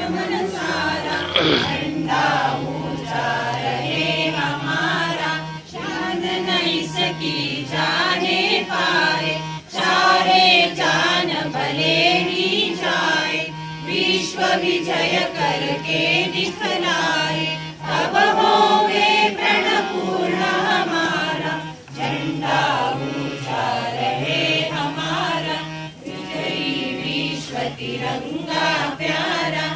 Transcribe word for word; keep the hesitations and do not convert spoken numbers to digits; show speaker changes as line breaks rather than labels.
मन सारा, झंडा ऊंचा रहे हमारा, शान नहीं सकी जाने पाए, चाहे जान भले ही जाए, विश्व विजय करके दिखलाए, तब होवे प्रण पूर्ण हमारा, झंडा ऊंचा रहे हमारा, विजयी विश्व तिरंगा प्यारा।